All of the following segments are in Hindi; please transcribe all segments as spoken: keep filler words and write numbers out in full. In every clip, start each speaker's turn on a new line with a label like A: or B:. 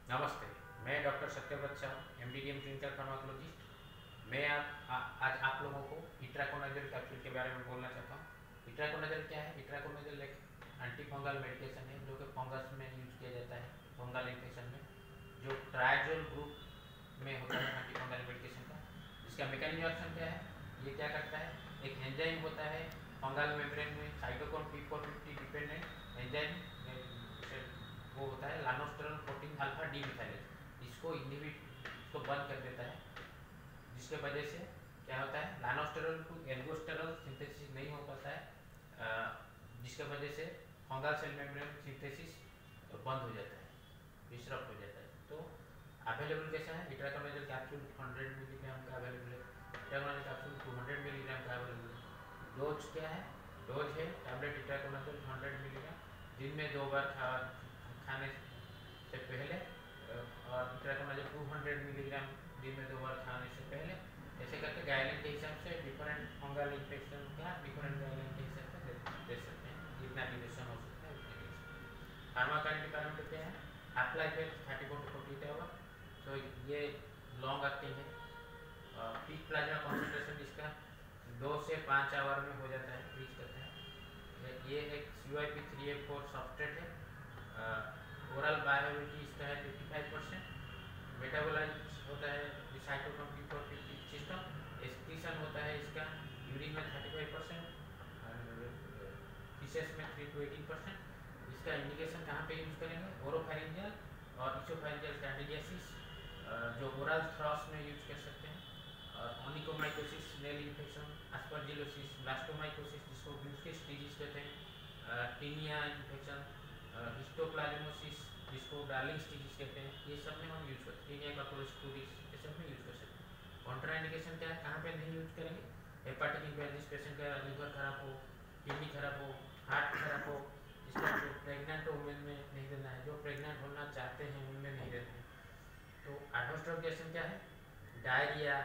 A: नमस्ते, मैं doctor Satyabrata MBBS clinical pharmacologist. मैं आप, आ, आज आप लोगों को इट्राकोनाजोल कैप्सूल के बारे में बोलना चाहता हूँ। इट्राकोनाजोल क्या है? इट्राकोनाजोल एक एंटीफंगल मेडिकेशन है जो कि फंगस में यूज किया जाता है, फंगल इन्फेक्शन में, जो ट्राइजोल ग्रुप में होता है एंटीफंगल मेडिकेशन का। इसका मैकेनिज्म एक्शन क्या है? ये क्या करता है? एक एंजाइम होता है फंगल मेम्ब्रेन में, cytochrome P four fifty dependent enzyme, वो होता है lanosterol protein alpha demethylase. इसको इनहिबिट, इसको बंद कर देता है, जिसके वजह से क्या होता है, लानोस्टेरॉन टू एल्गोस्टेरॉल सिंथेसिस नहीं हो पाता है, जिसके वजह से फंगल सेल मेम्ब्रेन सिंथेसिस बंद हो जाता है, डिस्टर्ब हो जाता है। तो अवेलेबल कैसा है? इट्राकोनाजोल कैप्सूल हंड्रेड मिलीग्राम का अवेलेबल है, itraconazole capsule two hundred milligram का अवेलेबल है। डोज क्या है? डोज है टैबलेट इट्राकोनाजोल हंड्रेड मिलीग्राम दिन में दो बार खा खाने से पहले, और इट्राकोनाजोल टू हंड्रेड मिलीग्राम दिन में दो बार खाने से पहले। ऐसे करके गाइडलाइन के हिसाब से डिफरेंट फंगल इन्फेक्शन का डिफरेंट गाइडलाइन के हिसाब से दे, दे सकते हैं। जितना ड्यूरेशन हो सकता है उतने ड्यूरेशन। फार्माकोकाइनेटिक पैरामीटर क्या है? हाफ लाइफ है thirty four to forty eight hour, तो ये लॉन्ग एक्टिंग है। पीक प्लाज्मा कॉन्सेंट्रेशन इसका दो से पाँच आवर में हो जाता है, रीच करता है। ये एक C Y P three A four substrate है। ओरल बायोअवेलेबिलिटी इसका है फिफ्टी फाइव परसेंट। मेटाबोलाइज होता है cytochrome P four fifty system. Excretion होता है इसका यूरिन में थर्टी फाइव परसेंट, फीसेस में थ्री टू एटीन परसेंट। इसका इंडिकेशन कहाँ पे यूज करेंगे? ओरोफैरिंजियल और इसोफैरिंजियल कैंडिडियासिस, जो ओरल थ्रॉस में यूज कर सकते हैं। और onychomycosis, nail infection, aspergillosis, blastomycosis जिसको ब्यूस्टिस डिजीज कहते हैं, टीनिया इन्फेक्शन, हिस्टोप्लाज्मोसिस जिसको डार्लिंग्स डिजीज कहते हैं, ये सब में हम यूज करते हैं। टीनिया कॉर्पोरेस्कुलिस ये सब में यूज कर सकते हैं। कॉन्ट्राइंडिकेशन क्या है, कहाँ पे नहीं यूज करेंगे? हेपाटिक इन्फेक्शन पेशेंट का लिवर खराब हो, किडनी खराब हो, हार्ट खराब हो, इसका जो प्रेग्नेंट वुमेन में नहीं देना है, जो प्रेग्नेंट होना चाहते हैं उनमें नहीं देना है। तो एडवर्स ड्रग रिएक्शन क्या है? डायरिया,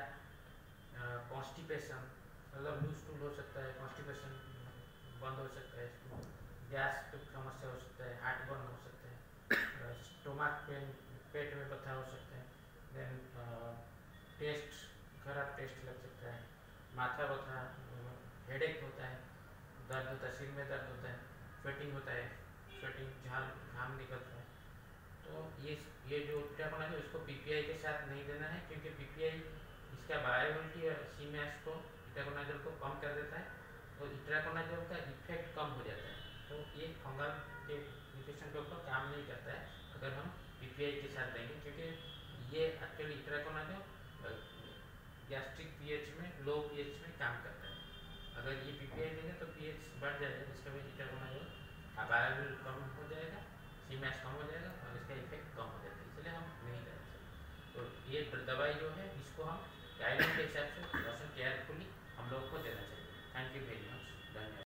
A: कॉन्स्टिपेशन, मतलब लूज टूल हो सकता है, कॉन्स्टिपेशन बंद हो सकता है, गैस की समस्या हो सकता है, हार्ट बर्न हो सकता है, स्टोमक पेन, पेट में बथा हो सकता है, देन टेस्ट खराब टेस्ट लग सकता है, माथा बथा, हेडेक होता है, दर्द होता है, सिर में दर्द होता है, स्वेटिंग होता है, स्वेटिंग झाल घाम निकलता है। तो ये ये जो इट्राकोनाजोल इसको पीपीआई के साथ नहीं देना है, क्योंकि पीपीआई इसका बायोअवेलेबिलिटी और सीमैक्स को इट्राकोनाजोल को कम कर देता है, तो इट्राकोनाजोल का इफेक्ट कम हो जाता है। तो ये फंगल के इन्फेक्शन के ऊपर काम नहीं करता है अगर हम पीपीआई के साथ देंगे, क्योंकि ये एक्चुअली इट्राकोनाजोल गैस्ट्रिक पीएच में, लो पीएच में काम करता है। अगर ये पीपीआई देंगे तो पीएच बढ़ जाएगा, जिसका वजह इट्राकोनाजोल बायोअवेलेबिलिटी कम हो जाएगा, सीमैक्स कम हो जाएगा और इसका इफेक्ट कम हो जाएगा, इसलिए हम नहीं देना चाहिए। तो ये दवाई जो है इसको हम गाइडलाइन के हिसाब से केयरफुली हम लोग को देना चाहिए। थैंक यू वेरी मच, धन्यवाद।